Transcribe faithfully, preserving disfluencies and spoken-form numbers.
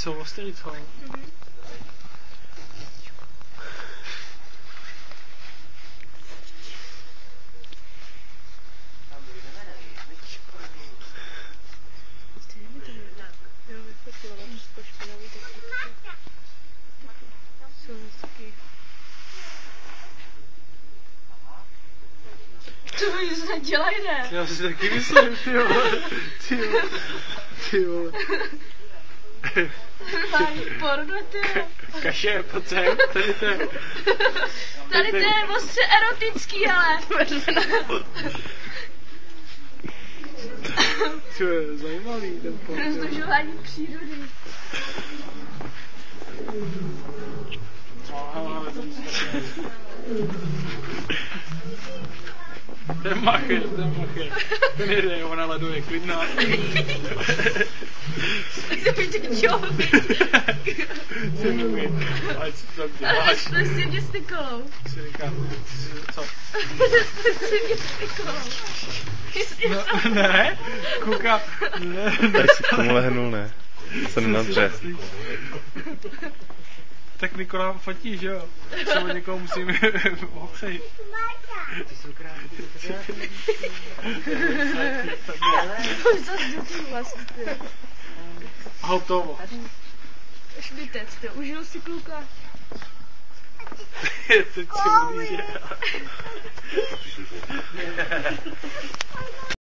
jsou ostrý, co? Mhm. To mi nic nedělaj, ne? Já si taky myslím, ty vole. Ty vole. Ty vole. Normální porno, ty jo. Kaše, pojď sem, tady to je. Tady to je ostře erotický, ale. To je zajímavý ten porno. Rozdužování přírody. Ten macher, ten macher. Ten jede, ona leduje, klidná. To by tě čovi. Ty mluví, ale co tam děláš? Ale expresivně s Nikolou. Si říkám, co? Expresivně s Nikolou. No, ne, kuka, ne, ne. Tak si k tomu lehnul, ne? Se nenadře. Tak Nikola fotí, že jo? Třeba někoho musíme opřejít. Ty jsou krásný, ty jsou krásný. Zas děkuju vlastně, ty. Hotovo. Šmitec, ty. Užil si kluka. Teď si udíže.